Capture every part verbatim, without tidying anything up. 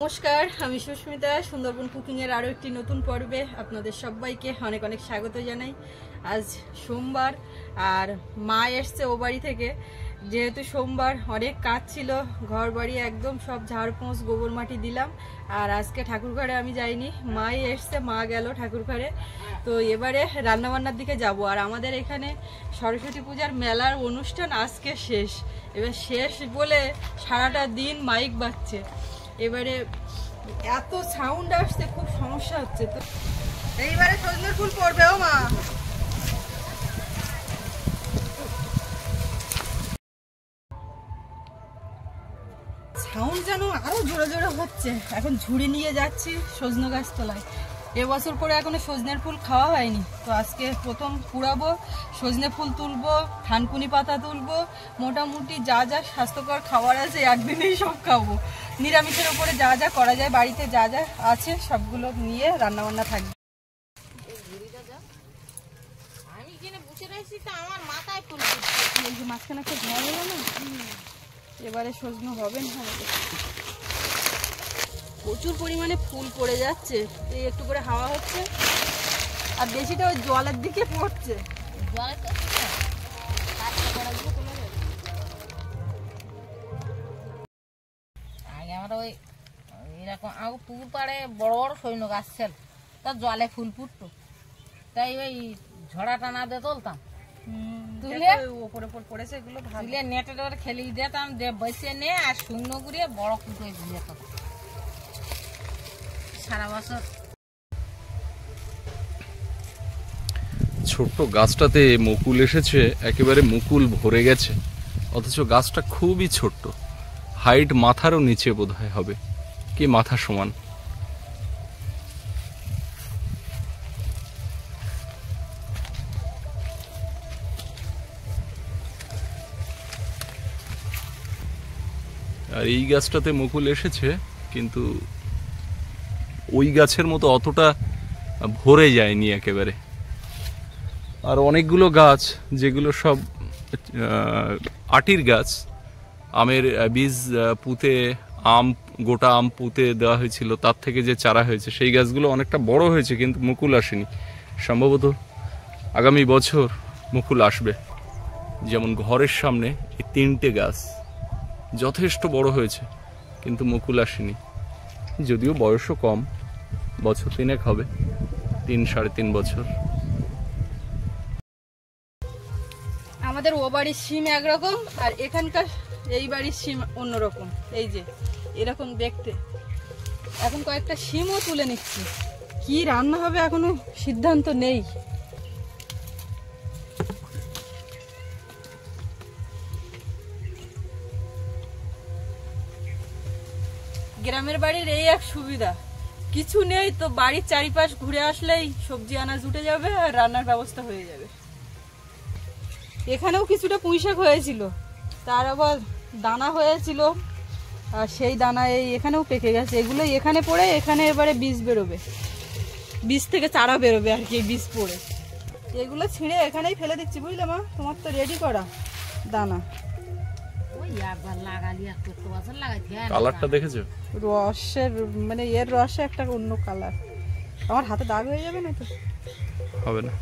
নমস্কার, আমি সুস্মিতা। সুন্দরবন কুকিং এর আরো একটি নতুন পর্বে আপনাদের সবাইকে অনেক অনেক স্বাগত জানাই। আজ সোমবার আর মা এসছে ও বাড়ি থেকে। যেহেতু সোমবার অনেক কাজ ছিল, ঘর বাড়ি একদম সব ঝাড় পোঁছ গোবর মাটি দিলাম। আর আজকে ঠাকুর ঘরে আমি যাইনি, মাই এসছে, মা গেল ঠাকুর ঘরে। তো এবারে রান্নাবান্নার দিকে যাব। আর আমাদের এখানে সরস্বতী পূজার মেলার অনুষ্ঠান আজকে শেষ। এবার শেষ বলে সারাটা দিন মাইক বাজছে। এবারে এত সাউন্ড আসছে, খুব সমস্যা হচ্ছে। তো এইবারে সজনের ফুল পড়বে ও মা। সাউন্ড যেন আরো জোরে জোরে হচ্ছে। এখন ঝুড়ি নিয়ে যাচ্ছি সজনে গাছ তলায়। এবছর করে এখনো সজনের ফুল খাওয়া হয়নি, তো আজকে প্রথম কুড়াবো, সজনে ফুল তুলবো, থানকুনি পাতা তুলবো, মোটামুটি যা যা স্বাস্থ্যকর খাবার আছে একদিনেই সব খাবো। নিরামিষের উপরে যা যা করা যায়, বাড়িতে যা যা আছে সবগুলো নিয়ে রান্নাবান্না থাকবে। মাঝখানে একটা ঝড় হলো না, এবারে সজনে হবে না। প্রচুর পরিমাণে ফুল পড়ে যাচ্ছে, এই একটু করে হাওয়া হচ্ছে, আর বেশিটা ওই জলের দিকে পড়ছে। আগে আমরা ওই এরকম আগে পুকুর পাড়ে বড় বড় সৈন্য গাছ ছিল, তার জলে ফুল ফুটতো, তাই ওই ঝড়া টানা দিয়ে তুলতাম, তুলে ওপরে পড়েছে এগুলো তুলে নেটে টেটে খেলি দিতাম, দিয়ে বসে নিয়ে আর শূন্য করে বড় ফুটো যেত সারা বছর। ছোট্ট গাছটাতে মুকুল এসেছে, একেবারে মুকুল ভরে গেছে, অথচ গাছটা খুবই ছোট্ট, হাইট মাথারও নিচে বোধহয় হবে, কি মাথা সমান। আর এই গাছটাতে মুকুল এসেছে, কিন্তু ওই গাছের মতো অতটা ভরে যায়নি একেবারে। আর অনেকগুলো গাছ যেগুলো সব আটির গাছ, আমের বীজ পুঁতে আম, গোটা আম পুঁতে দেওয়া হয়েছিল, তার থেকে যে চারা হয়েছে সেই গাছগুলো অনেকটা বড় হয়েছে, কিন্তু মুকুল আসেনি। সম্ভবত আগামী বছর মুকুল আসবে। যেমন ঘরের সামনে এই তিনটে গাছ যথেষ্ট বড় হয়েছে, কিন্তু মুকুল আসেনি। যদিও বয়সও কম, বছর তিনেক হবে, তিন সাড়ে তিন বছর। আমাদের ও বাড়ির সিম একরকম, আর এখানকার এই বাড়ির সিম অন্যরকম। এই যে এরকম দেখতে। এখন কয়েকটা সিমও তুলে নিচ্ছি, কি রান্না হবে এখনো সিদ্ধান্ত নেই। গ্রামের বাড়ির এই এক সুবিধা, কিছু নেই তো বাড়ির চারিপাশ ঘুরে আসলেই সবজি আনাজ উঠে যাবে আর রান্নার ব্যবস্থা হয়ে যাবে। এখানেও কিছুটা পুঁই শাক হয়েছিল, তার আবার দানা হয়েছিল, আর সেই দানা এই এখানেও পেকে গেছে। এগুলো এখানে পড়ে এখানে এবারে বীজ বেরোবে, বীজ থেকে চারা বেরোবে আর কি, বীজ পড়ে। এগুলো ছিঁড়ে এখানেই ফেলে দিচ্ছি, বুঝলে মা? তোমার তো রেডি করা দানা। কালারটা দেখেছো? রসের মানে এর রসে একটা অন্য কালার। আমার হাতে দাগ হয়ে যাবে না তো? হবে না।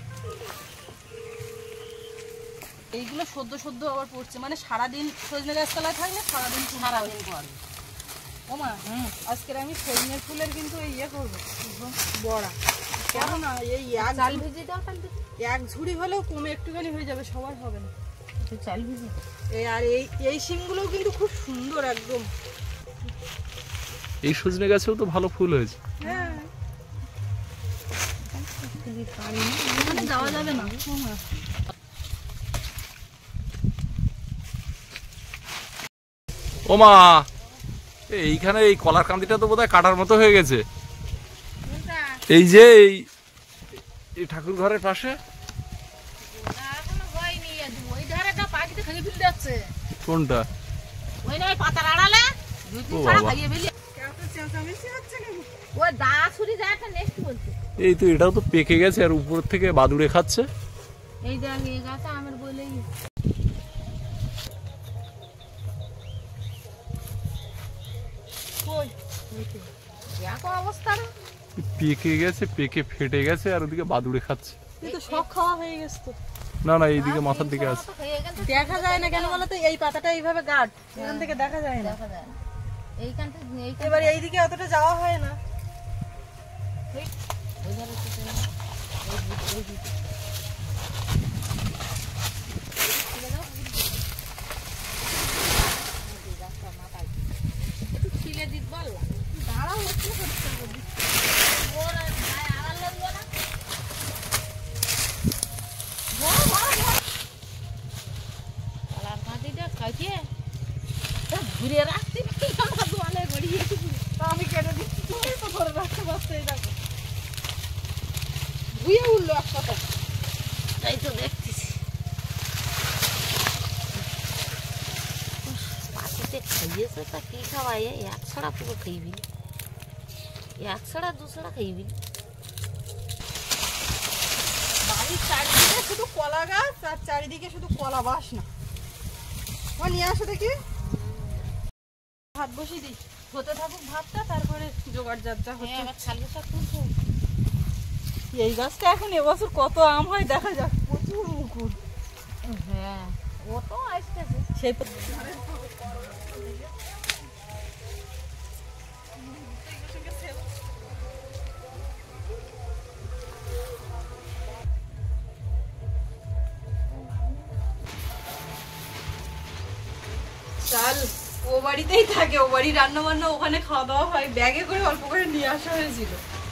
এইগুলো সদ্য সদ্য আবার পড়ছে, মানে সারাদিন সজনে গাছ তলায় থাকলে সারাদিন সারাদিন পড়ে। ও মা, আজকে আমি সজনের ফুলের কিন্তু এই ইয়ে করবো, বড়া। কেন না এই এক চাল ভিজিয়ে দাও, এক ঝুড়ি হলেও কমে একটুখানি হয়ে যাবে, সবার হবে না। চাল ভিজি এই আর এই এই সিমগুলো কিন্তু খুব সুন্দর একদম। এই সজনে গাছেও তো ভালো ফুল হয়েছে। হ্যাঁ, যাওয়া যাবে না। ও মা, এইখানে এই কলার কান্দিটা তো বোধহয় কাটার মতো হয়ে গেছে। এই যে এই ঠাকুর ঘরের পাশে কোনটা? এই তো এটাও তো পেকে গেছে, আর উপর থেকে বাদুড়ে খাচ্ছে। এই দেখ এই গাছ আমের বলেই কই দেখো অবস্থা পেকে গেছে, পেকে ফেটে গেছে, আর ওদিকে বাদুড়ে খাচ্ছে। কিন্তু সব খাওয়া হয়ে গেছে তো। না না, এইদিকে মাথার দিকে আছে। দেখা যায় না কেন বলো তো, এই পাতাটা এইভাবে গাঢ়, এখান থেকে দেখা যায় না। দেখা যায় না এইখান থেকে এইখান এবার এইদিকে অতটা যাওয়া হয় না। ওই ধারে থেকে এই এই দিকে একটু ছিলে দিত বল দাঁড়াও একটু করতে হবে ওর গায়ে আড়াল লাগবে না বড় বড় কালার কাটিটা কাটিয়ে ঘুরে রাখতে কি আমরা দোয়ালে গড়িয়ে আমি কেটে দিচ্ছি, তুমি তো ধরে রাখতে পারছো। এই দেখো বুয়ে উঠলো এক কথা, তাই তো দেখতেছি পাখিতে খাইয়েছে তা কি খাওয়াই এক ছড়া পুরো খাইবি, এক ছড়া দু ছড়া খাইবি। বাড়ির চারিদিকে শুধু কলা গাছ আর চারিদিকে শুধু কলা বাস না। ও নিয়ে আসো দেখি, ভাত বসিয়ে দিই, হতে থাকুক ভাতটা, তারপরে জোগাড় যার যা হচ্ছে। আবার ছালকে সব তুলছো এই গাছটা এখন এবছর কত আম হয় দেখা যাক, প্রচুর মুকুল। হ্যাঁ ও তো আসতেছে সেই চাল ও বাড়িতেই থাকে, ও বাড়ি রান্না বান্না ওখানে খাওয়া দাওয়া হয়, ব্যাগে করে অল্প করে নিয়ে আসা হয়েছিল।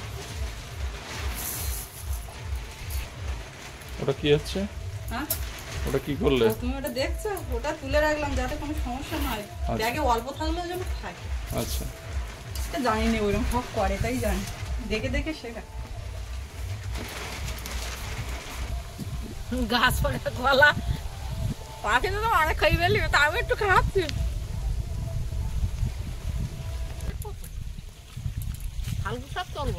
ওটা কি হচ্ছে? হ্যাঁ ওটা কি করলে? তুমি ওটা দেখছো? ওটা তুলে রাখলাম যাতে কোনো সমস্যা না হয়, ব্যাগে অল্প থাকলেও যেন থাকে। আচ্ছা, এটা জানি না ওইরকম সব করে, তাই জানি, দেখে দেখে শেখা। গাছ পড়ে গলা পাখি তো অনেক খাই ফেলি, তাও একটু খাচ্ছি। হালকা সব চলবো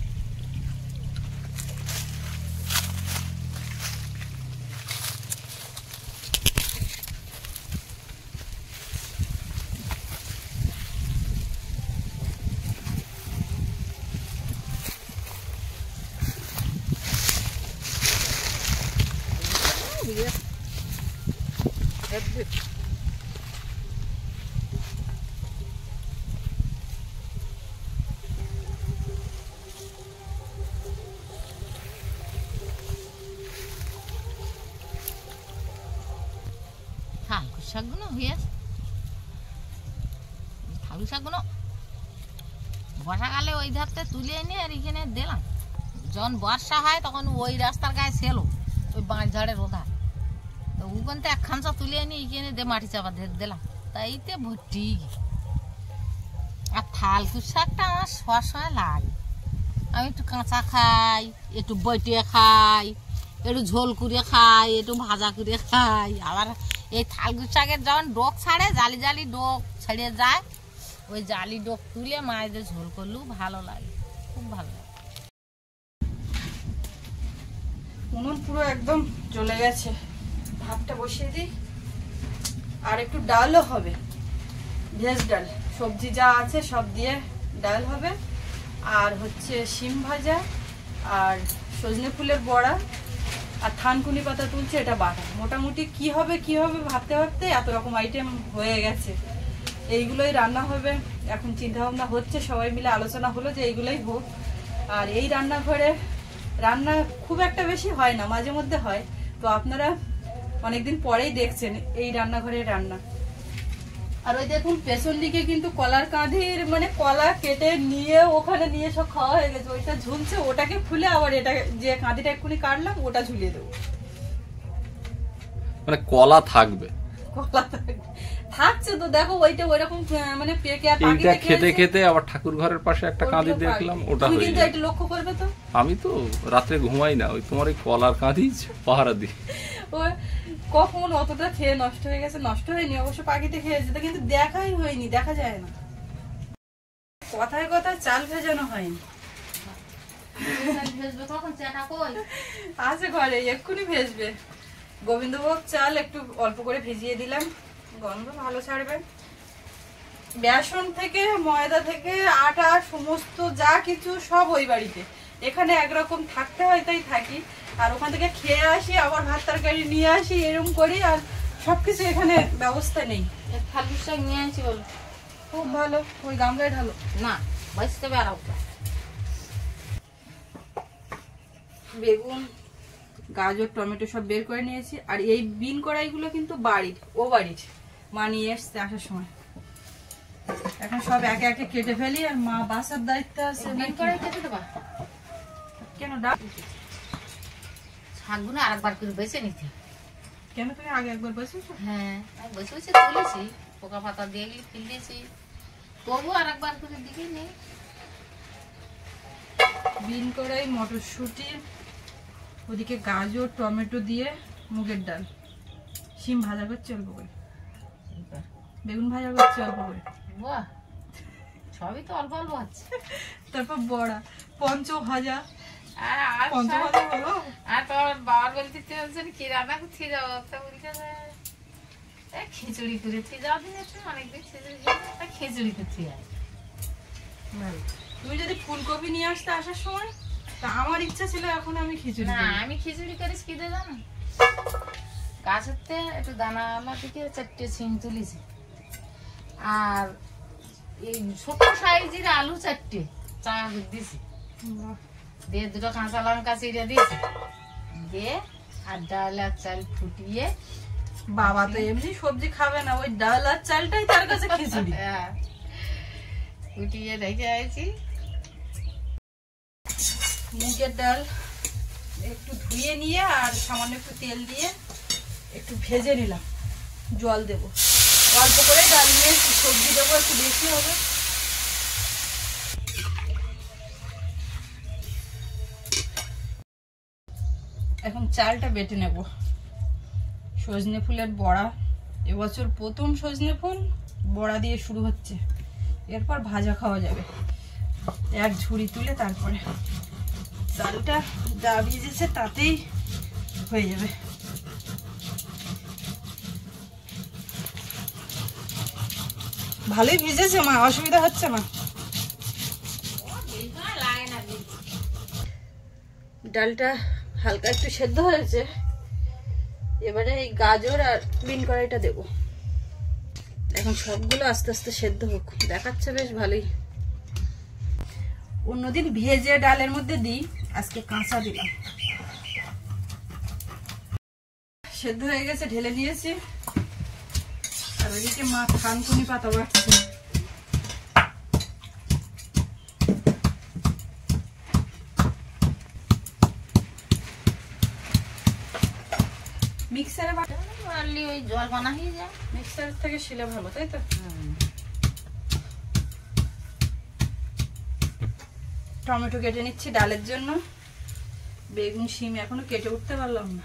ঠাকুর শাকগুলো হয়ে আছে, ঠাকুর শাকগুলো বর্ষাকালে ওই ধারতে তুলে এনে আর এখানে দিলাম, যখন বর্ষা হয় তখন ওই রাস্তার গায়ে ছেলো ওই বাঁশ ঝাড়ের ওধা, তো ওখান থেকে এক খামচা তুলে এনে এখানে দিয়ে মাটি চাপা দিয়ে দিলাম, তাইতে ভর্তি। আর থালকুর শাকটা আমার সবসময় লাগে, আমি একটু কাঁচা খাই, একটু বটিয়ে খাই, একটু ঝোল করে খাই, একটু ভাজা করে খাই। আবার এই থালকুর শাকের যখন ডোক ছাড়ে, জালি জালি ডোক ছেড়ে যায়, ওই জালি ডোক তুলে মায়েদের ঝোল করলেও ভালো লাগে, খুব ভালো লাগে। উনুন পুরো একদম জ্বলে গেছে, ভাতটা বসিয়ে দিই। আর একটু ডালও হবে, ভেজ ডাল, সবজি যা আছে সব দিয়ে ডাল হবে। আর হচ্ছে শিম ভাজা, আর সজনে ফুলের বড়া, আর থানকুনি পাতা তুলছে, এটা বাটা। মোটামুটি কি হবে কি হবে ভাবতে ভাবতে এত রকম আইটেম হয়ে গেছে, এইগুলোই রান্না হবে। এখন চিন্তা ভাবনা হচ্ছে, সবাই মিলে আলোচনা হলো যে এইগুলোই হোক। আর এই রান্নাঘরে রান্না খুব একটা বেশি হয় না, মাঝে মধ্যে হয়, তো আপনারা অনেকদিন পরেই দেখছেন এই রান্নাঘরের রান্না। আর ওই দেখুন পেছন দিকে কিন্তু কলার কাঁধির মানে কলা কেটে নিয়ে ওখানে নিয়ে সব খাওয়া হয়ে গেছে, ওইটা ঝুলছে, ওটাকে খুলে আবার এটা যে কাঁধিটা এক্ষুনি কাটলাম ওটা ঝুলিয়ে দেবো। মানে কলা থাকবে, কলা থাকছে তো, দেখো ওইটা ওইরকম মানে পেকে আর এইটা খেতে খেতে আবার ঠাকুর ঘরের পাশে একটা কাঁধি দেখলাম, ওটা হয়ে কিন্তু যায়। এটা লক্ষ্য করবে তো, আমি তো রাত্রে ঘুমাই না, ওই তোমার এই কলার কাঁধি পাহারা দিই। ওই কখন অতটা খেয়ে নষ্ট হয়ে গেছে, নষ্ট হয়নি অবশ্য, পাখিতে খেয়ে যেতে, কিন্তু দেখাই হয়নি, দেখা যায় না। কথায় কথায় চাল ভেজানো হয়নি, আছে ঘরে, এক্ষুনি ভেজবে। গোবিন্দভোগ চাল একটু অল্প করে ভিজিয়ে দিলাম, গন্ধ ভালো ছাড়বে। বেসন থেকে ময়দা থেকে আটা সমস্ত যা কিছু সব ওই বাড়িতে। এখানে একরকম থাকতে হয় তাই থাকি, আর ওখান থেকে খেয়ে আসি, আবার ভাত তরকারি নিয়ে আসি, এরকম করি। আর সবকিছু এখানে ব্যবস্থা নেই। খালু শাক নিয়ে আনছি বলো, খুব ভালো। ওই গামলায় ঢালো না, বাঁচতে বেড়াও। বেগুন, গাজর, টমেটো সব বের করে নিয়েছি। আর এই বিন কড়াইগুলো কিন্তু বাড়ির, ও বাড়ির মা নিয়ে এসছে আসার সময়। এখন সব একে একে কেটে ফেলি, আর মা বাসার দায়িত্ব আছে। বিন কড়াই কেটে দেবা কেন? ডাক শাকগুলো আরেকবার করে বেছে নিতে। কেন? তুমি আগে একবার বসেছো? হ্যাঁ, আমি বসে বসে তুলেছি, পোকা পাতা দিয়ে গেলে ফেলেছি, তবু আর একবার করে দিকে নেই। বিন কড়াই, মটরশুঁটি, ওদিকে গাজর, টমেটো দিয়ে মুগের ডাল, শিম ভাজা করছি অল্প করে, বেগুন ভাজা করছি অল্প করে। বাহ, সবই তো অল্প অল্প আছে। তারপর বড়া, পঞ্চ ভাজা। আর আর পঞ্চ ভাজা হলো। আর তোমার বাবার বলতে চলছেন কি রান্না করতে যাবো, তা বলছে খিচুড়ি করে থিয়ে যাওয়া দিন একটু অনেকদিন খিচুড়ি খিচুড়ি করতে যায়। তুমি যদি ফুলকপি নিয়ে আসতে আসার সময়, তা আমার ইচ্ছা ছিল এখন আমি খিচুড়ি না, করি। আমি খিচুড়ি করিস কি দিয়ে জানো, গাছেতে একটু দানাওয়ালা দিকে চারটে সিম তুলিছি, আর এই ছোট সাইজের আলু চারটে চাঙা করে দিয়েছি, বাহ। দিয়ে দুটো কাঁচা লঙ্কা চিড়ে দিয়েছি, দিয়ে আর ডাল আর চাল ফুটিয়ে। বাবা তো এমনি সবজি খাবে না, ওই ডাল আর চালটাই তার কাছে খিচুড়ি। হ্যাঁ, ফুটিয়ে রেখে আছি। মুগের ডাল একটু ধুয়ে নিয়ে আর সামান্য একটু তেল দিয়ে একটু ভেজে নিলাম, জল দেবো অল্প করে, ডাল নিয়ে সবজি দেবো একটু বেশি হবে। এখন চালটা বেটে নেব। সজনে ফুলের বড়া, এবছর প্রথম সজনে ফুল বড়া দিয়ে শুরু হচ্ছে, এরপর ভাজা খাওয়া যাবে। এক ঝুড়ি তুলে তারপরে চালটা যা ভিজেছে তাতেই হয়ে যাবে। ভালোই ভিজেছে মা, অসুবিধা হচ্ছে না। ডালটা হালকা একটু সেদ্ধ হয়েছে, এবারে এই গাজর আর বিন কড়াইটা দেবো। এখন সবগুলো আস্তে আস্তে সেদ্ধ হোক, দেখাচ্ছে বেশ ভালোই। অন্যদিন ভেজে ডালের মধ্যে দিই, আজকে কাঁচা দিলাম। সেদ্ধ হয়ে গেছে, ঢেলে নিয়েছি। আর ওইদিকে মা থানকুনি পাতা বাটছে। মিক্সারে বাটলি ওই জল বানা হয়ে যায়, মিক্সার থেকে শিলে ভালো, তাই তো? টমেটো কেটে নিচ্ছি ডালের জন্য। বেগুন, শিম এখনো কেটে উঠতে পারলাম না।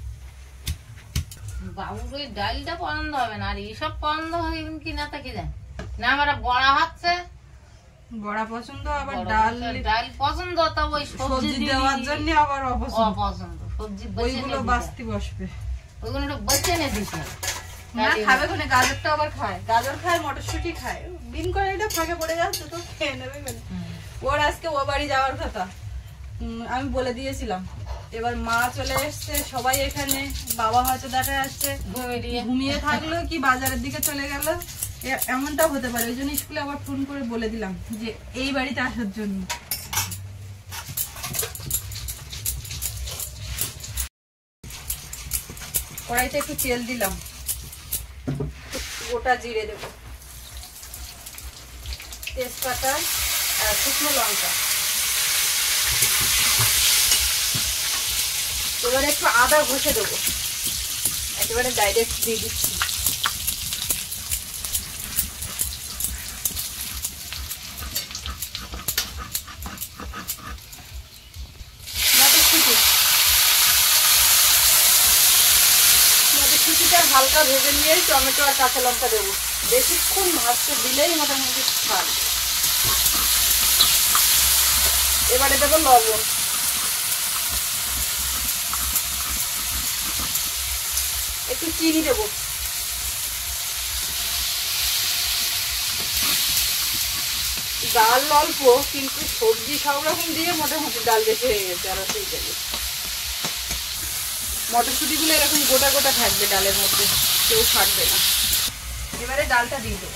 বাবুর ওই ডালটা পছন্দ হবে না, আর এইসব পছন্দ হবে কিনা তা কি জানি না। আমরা বড়া হচ্ছে, বড়া পছন্দ, আবার ডাল ডাল পছন্দ, তা ওই সবজি দেওয়ার জন্য আবার অপছন্দ। অপছন্দ, সবজি ওইগুলো বাস্তি বসবে, ওইগুলো একটু বেছে নে দিতে। না খাবে কোনে, গাজরটা আবার খায়, গাজর খায়, মটরশুঁটি খায়। বিন করে এটা ফাঁকে পড়ে যাচ্ছে তো খেয়ে নেবে কোনে। ওর আজকে ও বাড়ি যাওয়ার কথা, আমি বলে দিয়েছিলাম। এবার মা চলে এসছে, সবাই এখানে, বাবা হয়তো দেখা যাচ্ছে ঘুমিয়ে থাকলো কি বাজারের দিকে চলে গেল, এমনটা হতে পারে। ওই জন্য স্কুলে আবার ফোন করে বলে দিলাম যে এই বাড়িতে আসার জন্য। কড়াইতে একটু তেল দিলাম, গোটা জিরে দেবো, তেজপাতা আর শুকনো লঙ্কা। এবারে একটু আদা ঘষে দেবো, একেবারে ডাইরেক্ট দিয়ে দিচ্ছি। মটরশুঁটি মটরশুঁটিটা হালকা ভেজে নিয়ে টমেটো আর কাঁচা লঙ্কা দেবো। বেশিক্ষণ ভাজতে দিলেই মোটামুটি স্বাদ। এবারে দেবো লবণ, একটু চিনি দেবো, ডাল অল্প, কিন্তু সবজি সব রকম দিয়ে মোটামুটি ডাল বেশি হয়ে গেছে। আর সেই ডালে মটরশুঁটিগুলো এরকম গোটা গোটা থাকবে ডালের মধ্যে, কেউ ফাটবে না। এবারে ডালটা দিয়ে দেবো।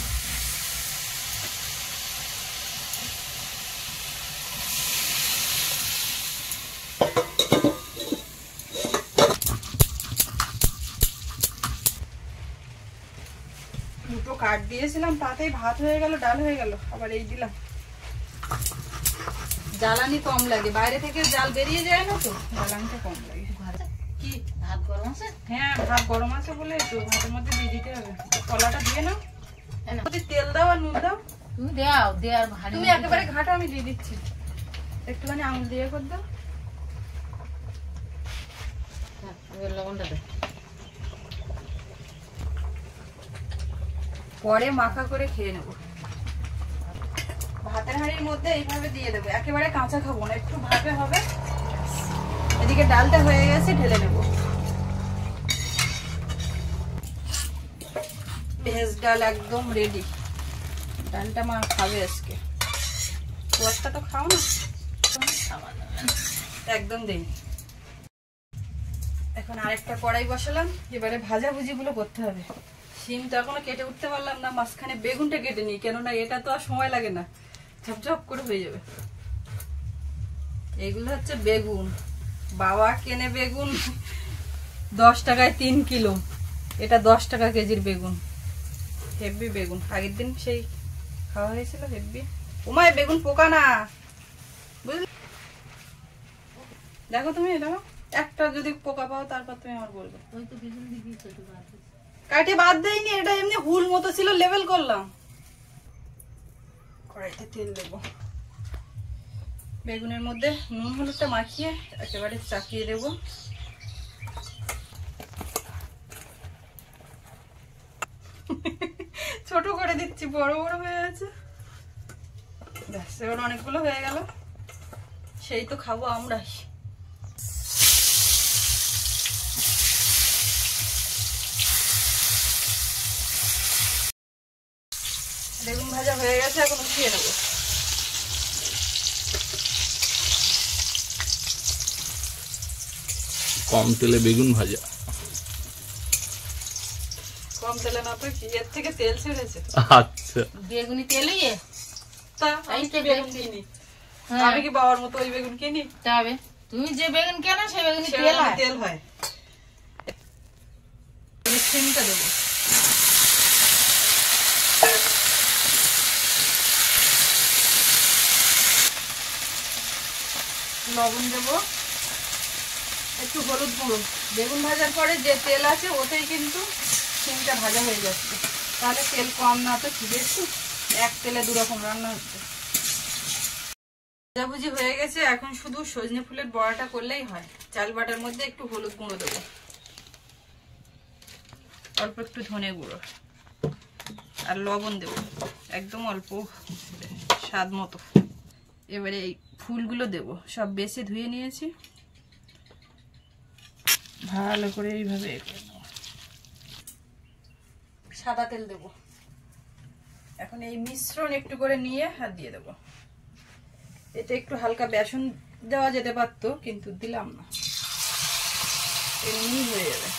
দুটো কাট দিয়েছিলাম, তাতেই ভাত হয়ে গেল, ডাল হয়ে গেল। আবার এই দিলাম। জ্বালানি কম লাগে, বাইরে থেকে জাল বেরিয়ে যায় না তো, জ্বালানিটা কম লাগে। কি ভাত গরম আছে? হ্যাঁ, ভাত গরম আছে বলে তো ভাতের মধ্যে দিয়ে দিতে হবে। কলাটা দিয়ে নাও, তেল দাও আর নুন দাও। তুমি দাও, দেওয়ার ভারী। তুমি একেবারে ঘাটা, আমি দিয়ে দিচ্ছি। একটুখানি আঙুল দিয়ে করে দাও। লবণটা দে। পরে মাখা করে খেয়ে নেবো। ভাতের হাঁড়ির মধ্যে এইভাবে দিয়ে দেবো, একেবারে কাঁচা খাবো না, একটু ভাপে হবে। এদিকে ডালটা হয়ে গেছে, ঢেলে নেবো। ভেজ ডাল একদম রেডি। ডালটা মা খাবে আজকে। কুয়াশটা তো খাও না, একদম দেই। এখন আরেকটা কড়াই বসালাম, এবারে ভাজাভুজি গুলো করতে হবে। শিম তো এখনো কেটে উঠতে পারলাম না, মাঝখানে বেগুনটা কেটে নিই, কেননা এটা তো আর সময় লাগে না, ঝপঝপ করে হয়ে যাবে। এগুলো হচ্ছে বেগুন, বাবা কেনে বেগুন দশ টাকায় তিন কিলো, এটা দশ টাকা কেজির বেগুন। হেব্বি বেগুন, আগের দিন সেই খাওয়া হয়েছিল হেব্বি। ওমায় বেগুন পোকা না, বুঝলি? দেখো তুমি, দেখো একটা যদি পোকা পাও তারপর তুমি আমার বলবে। কাটে বাদ দেয়নি, এটা এমনি হুল মতো ছিল, লেভেল করলাম। কড়াইতে তেল দেবো, বেগুনের মধ্যে নুন হলুদটা মাখিয়ে একেবারে চাপিয়ে দেবো। ছোট করে দিচ্ছি, বড় বড় হয়ে আছে। ব্যাস, এবার অনেকগুলো হয়ে গেল, সেই তো খাবো আমরা। বেগুন ভাজা হয়ে গেছে, এখন উঠিয়ে নেবো। কম তেলে বেগুন ভাজা, কম তেলে না তো কি, এর থেকে তেল ছেড়েছে। আচ্ছা, বেগুনি তেলে তা আমি কি বেগুন কিনি? আমি কি বাবার মতো ওই বেগুন কিনি? তবে তুমি যে বেগুন কেন সেই বেগুনি তেল সেটা হয়। তেল হয়। সিমটা দেবো, লবণ দেবো, একটু হলুদ গুঁড়ো। বেগুন ভাজার পরে যে তেল আছে ওতেই কিন্তু সিমটা ভাজা হয়ে যাচ্ছে, তাহলে তেল কম না তো ঠিক একটু, এক তেলে দু রকম রান্না হচ্ছে। ভাজাভুজি হয়ে গেছে, এখন শুধু সজনে ফুলের বড়াটা করলেই হয়। চাল বাটার মধ্যে একটু হলুদ গুঁড়ো দেবো, অল্প একটু ধনে গুঁড়ো আর লবণ দেবো, একদম অল্প, স্বাদ মতো। এবারে এই ফুলগুলো দেবো, সব বেছে ধুয়ে নিয়েছি, ভালো করে এইভাবে সাদা তেল দেবো। এখন এই মিশ্রণ একটু করে নিয়ে হাত দিয়ে দেবো। এতে একটু হালকা বেসন দেওয়া যেতে পারতো, কিন্তু দিলাম না, এমনি হয়ে যাবে।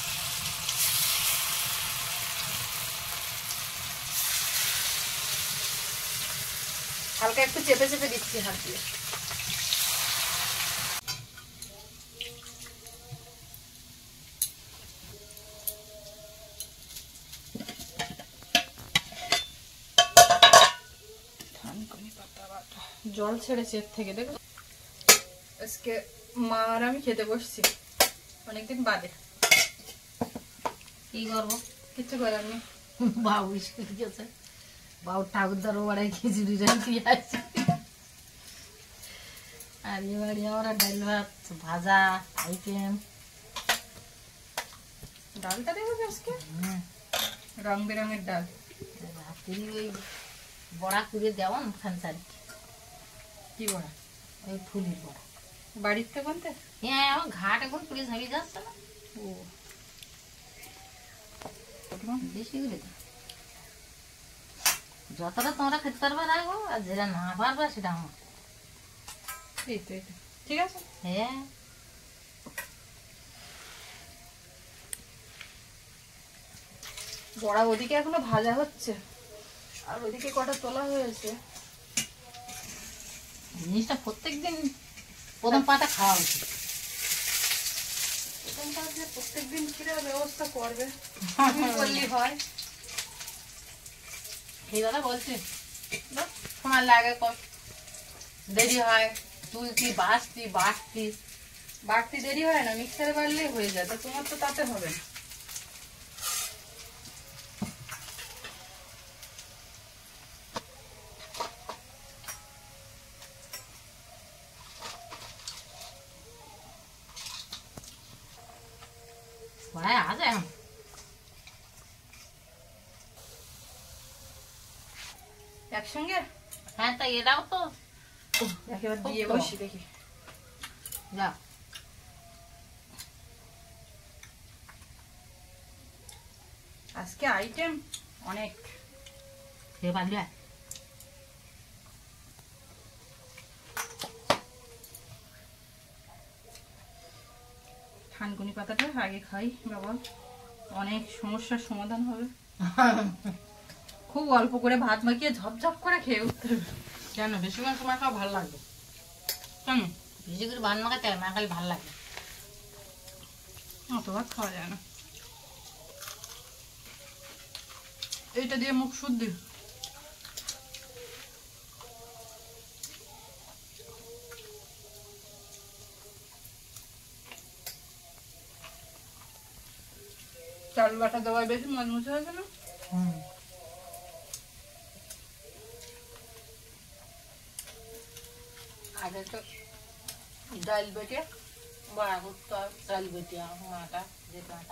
হালকা একটু চেপে চেপে দিচ্ছি হাত দিয়ে। জল ছেড়েছে এর থেকে, দেখো। আজকে মা আর আমি খেতে বসছি অনেকদিন বাদে। কি করবো? কিছু করার নেই। বাবু স্কুল গেছে, বাবু ঠাকুরদার বাড়ায় খিচুড়ি রাখি আছে, আর এ বাড়ি আমরা ডাল ভাত ভাজা আইটেম। ডালটা দেবো আজকে রং বেরঙের ডাল। রাত্রি ওই বড়া করে দেওয়া খানসারি। কি বড়া? ওই ফুলের বড়া। বাড়িতে বলতে? হ্যাঁ, আমার ঘাট এখন পুলিশ হারিয়ে যাচ্ছে না। ও বেশি করে যতটা তোমরা খেতে পারবে না গো, আর যেটা না পারবে সেটা আমার। এই তো এটা ঠিক আছে। হ্যাঁ বড়া ওদিকে এখনো ভাজা হচ্ছে আর ওদিকে কটা তোলা হয়েছে। জিনিসটা প্রত্যেকদিন প্রথম পাতা খাওয়া উচিত। প্রথম পাতা প্রত্যেকদিন কিরা ব্যবস্থা করবে বললেই হয়। এই কথা বলছি সময় লাগে, দেরি হয়, তুলতি বাঁচতি বাটতি। বাড়তি দেরি হয় না, মিক্সারে বাড়লেই হয়ে যায়। তা তোমার তো তাতে হবে না। পড়ায় আজ এখন একসঙ্গে হ্যাঁ, তাই এটাও তো একেবারে দিয়ে বসি দেখি। যা আজকে আইটেম অনেক। খেয়ে পারলি থানকুনি পাতাটা আগে খাই বাবা, অনেক সমস্যার সমাধান হবে। খুব অল্প করে ভাত মাখিয়ে ঝপঝপ করে খেয়ে উঠতে হবে। কেন বেশিক্ষণ সময় খাওয়া ভালো লাগবে? কেন বেশি করে ভাত মাখাতে মাখালে ভালো লাগে। অত ভাত খাওয়া যায় না। এইটা দিয়ে মুখ শুদ্ধি। চাল বাটা দেওয়ায় বেশি মজমুচে হয়েছে না? হুম আগে তো ডাল বেটে বড়া করতে হয়, ডাল বেটে আটা যেটা আটা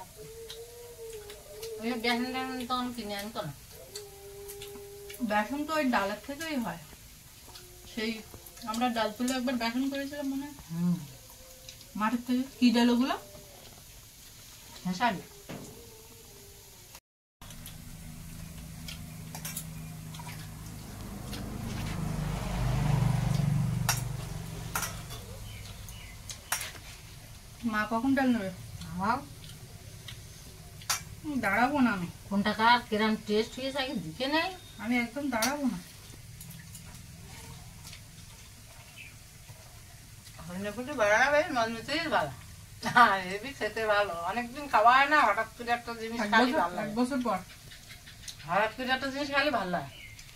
বেসন টেসন তখন কিনে আনতো না। বেসন তো ওই ডালের থেকেই হয়। সেই আমরা ডাল তুলে একবার বেসন করেছিলাম মনে হয় হুম মাঠের থেকে। কি ডাল ওগুলো? হেঁসালি মা কখন ডাল নেবে? আমার দাঁড়াবো না আমি। কোনটা কার কিরম টেস্ট হয়েছে আগে দিকে নেই। আমি একদম দাঁড়াবো না। খেতে ভালো, অনেকদিন খাওয়া হয় না, হঠাৎ করে একটা জিনিস খালি ভালো এক লাগে। বছর পর হঠাৎ করে একটা জিনিস খালি ভালো লাগে।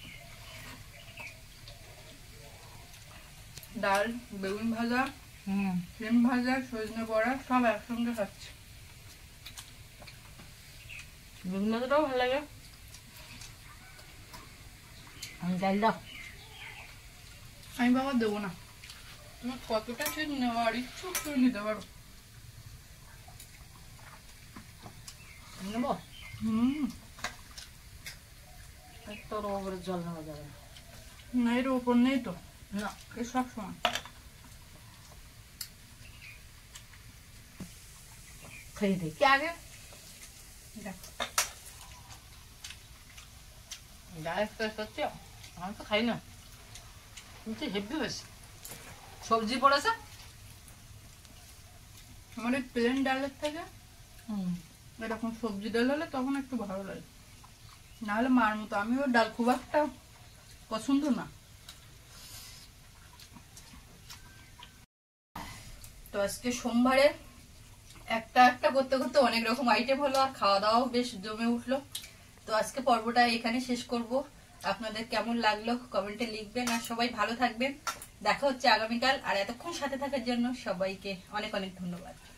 ডাল, বেগুন ভাজা, হুম সিম ভাজা, সজনে বড়া সব একসঙ্গে খাচ্ছি। বেগুন ভাজাটাও ভালো লাগে। আমি ডাল দাও। আমি বাবা দেবো না। তুমি কতটা ঠিক নেওয়ার ইচ্ছুক তুমি নিতে পারো। নেবো হুম তোর ওপরে জল নেওয়া যাবে না। না, এর ওপর নেই তো না এ সব সময়। খেয়ে দেখি আগে। দেখো ডাল সত্যি আমি তো খাই না, কিন্তু হেভি হয়েছে। সবজি পড়েছে আমার এই প্লেন ডালের থেকে হুম এরকম সবজি ডাল হলে তখন একটু ভালো লাগে। না হলে মার মতো আমিও ডাল খুব একটা পছন্দ না। তো আজকে সোমবারে একটা একটা করতে করতে অনেক রকম আইটেম হলো আর খাওয়া দাওয়াও বেশ জমে উঠলো। তো আজকে পর্বটা এখানে শেষ করব। আপনাদের কেমন লাগলো কমেন্টে লিখবেন আর সবাই ভালো থাকবেন। দেখা হচ্ছে আগামীকাল। আর এতক্ষণ সাথে থাকার জন্য সবাইকে অনেক অনেক ধন্যবাদ।